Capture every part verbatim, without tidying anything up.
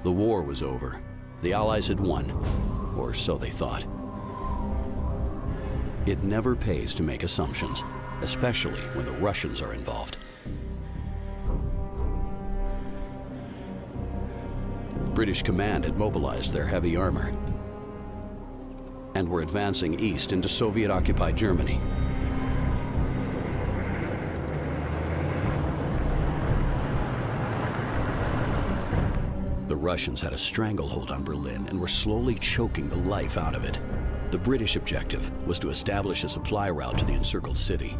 The war was over. The Allies had won, or so they thought. It never pays to make assumptions, especially when the Russians are involved. British command had mobilized their heavy armor and were advancing east into Soviet-occupied Germany. The Russians had a stranglehold on Berlin and were slowly choking the life out of it. The British objective was to establish a supply route to the encircled city.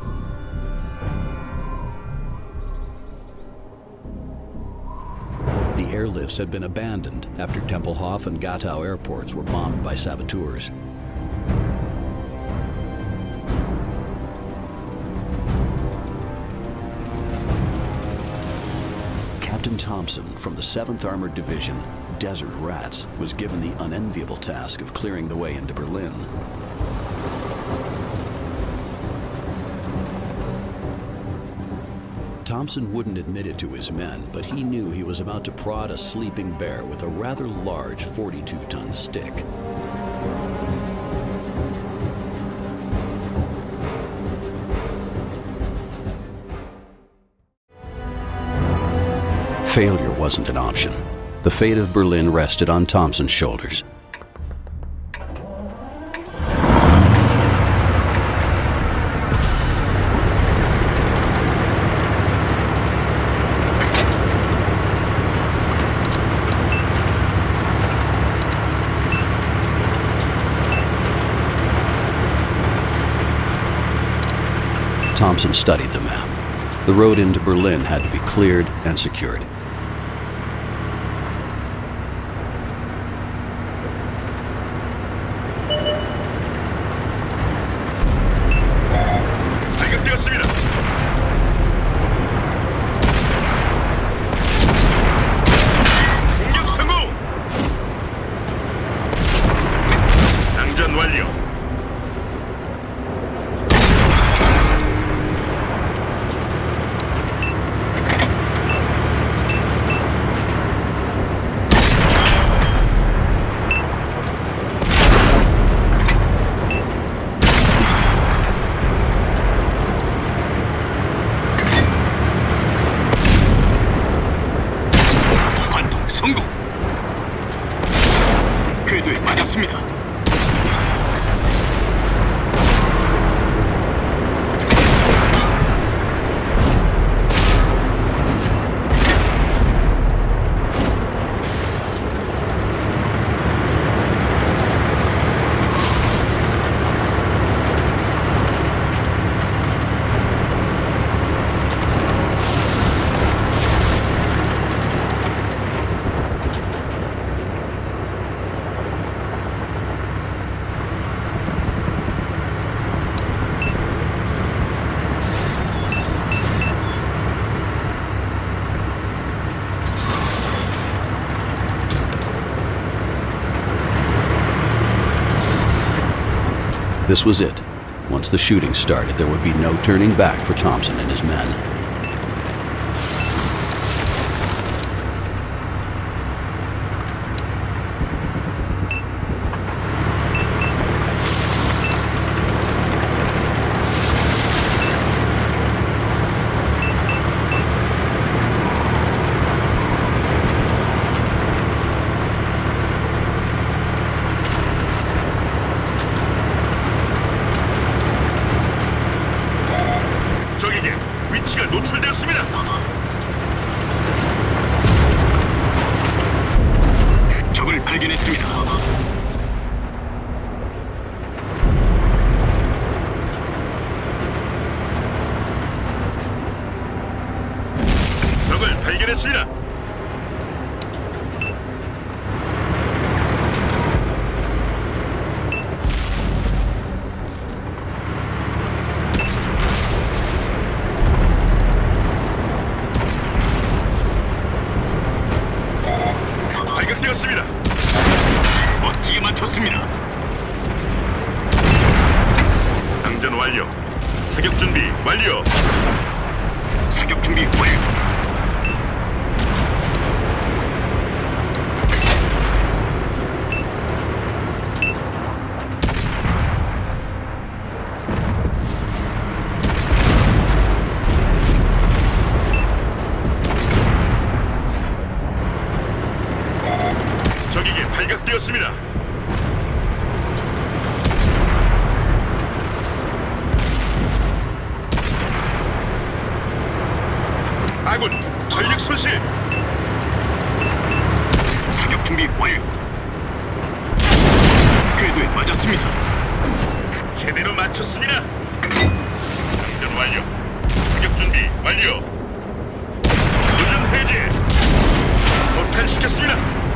The airlifts had been abandoned after Tempelhof and Gatow airports were bombed by saboteurs. Captain Thompson from the seventh Armored Division, Desert Rats, was given the unenviable task of clearing the way into Berlin. Thompson wouldn't admit it to his men, but he knew he was about to prod a sleeping bear with a rather large forty-two ton stick. Failure wasn't an option. The fate of Berlin rested on Thompson's shoulders. Thompson studied the map. The road into Berlin had to be cleared and secured. 성공! 궤도에 맞았습니다. This was it. Once the shooting started, there would be no turning back for Thompson and his men. 노출되었습니다. 적을 발견했습니다. 적을 발견했습니다. 발각되었습니다. 멋지게 맞췄습니다. 장전 완료. 사격 준비 완료. 사격 준비 완료. 끝났습니다. 제대로 맞췄습니다. 장전 완료. 사격 준비 완료. 조준 해제. 도탄시켰습니다.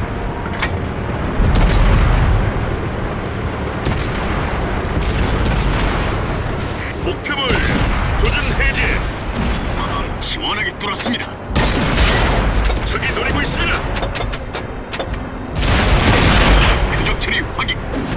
목표물 조준 해제. 시원하게 뚫었습니다. 적이 노리고 있습니다. 표적 처리 확인.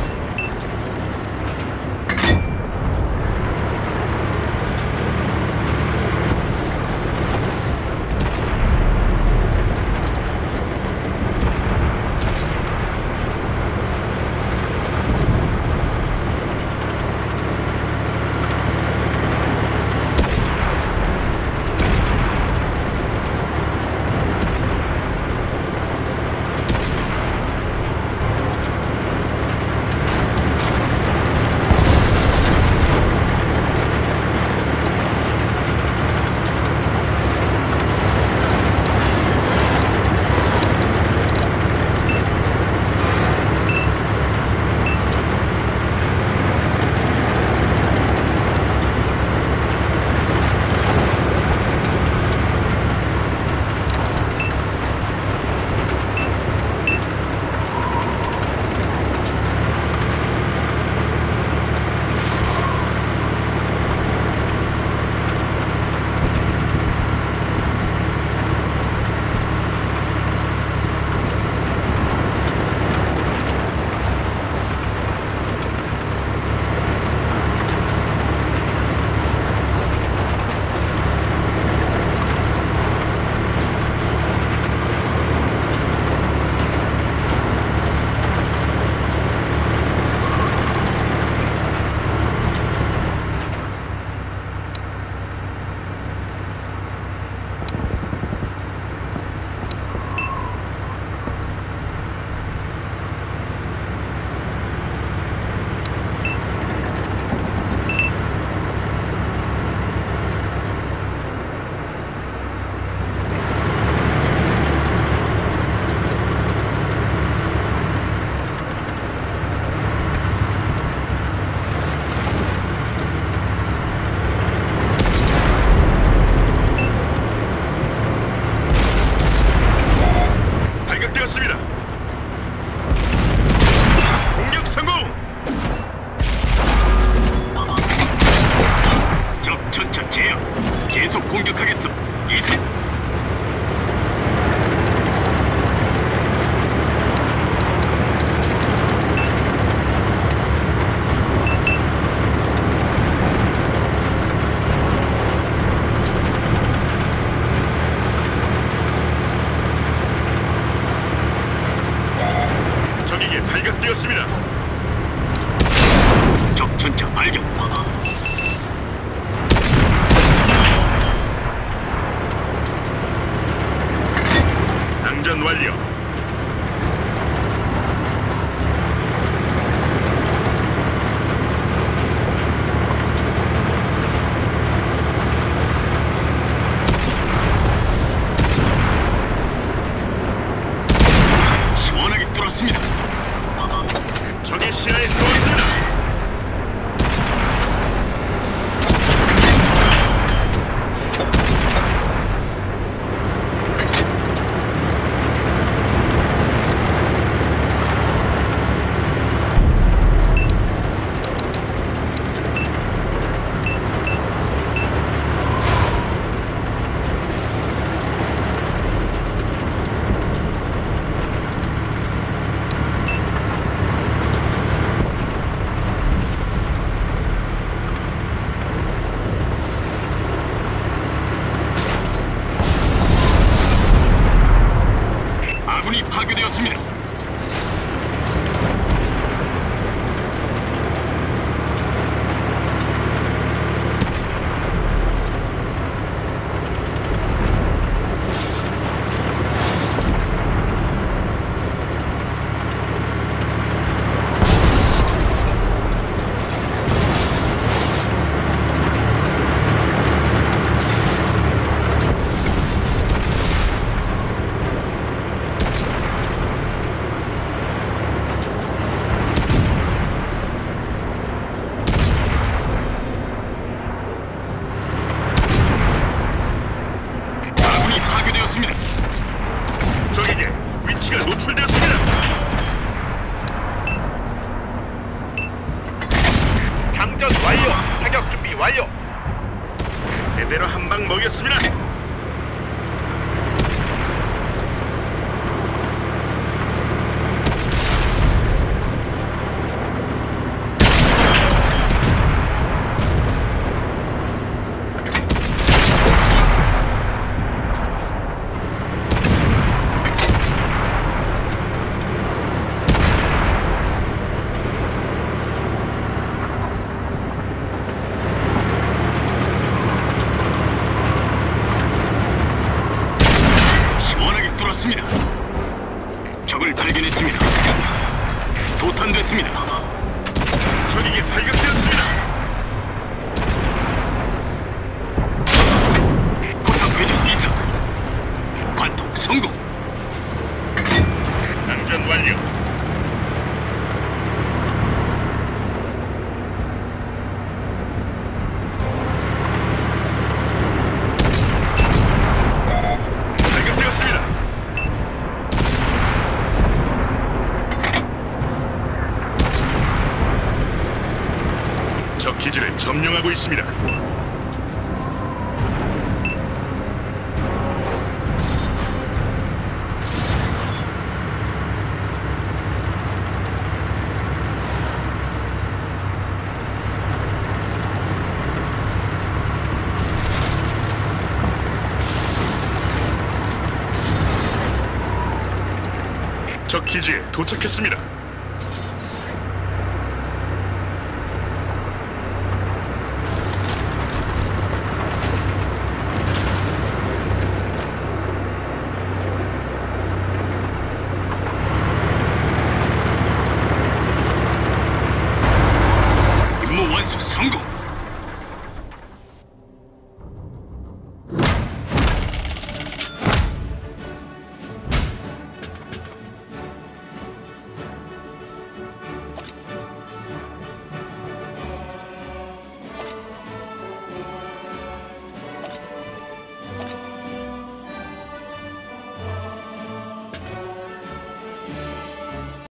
발각되었습니다. 적 전차 발견. 낭전 완료. 시원하게 뚫었습니다. 적의 시야에 들어왔습니다. 장전 완료. 사격 준비 완료. 제대로 한 방 먹였습니다. 시원하게 뚫었습니다. 적을 발견했습니다. 도탄됐습니다. 적에게 발견되었습니다. 포탑 회전 이상. 관통 성공. 장전 완료. 발견되었습니다. 적 기지를 점령하고 있습니다. 적 기지에 도착했습니다. 임무 완수 성공.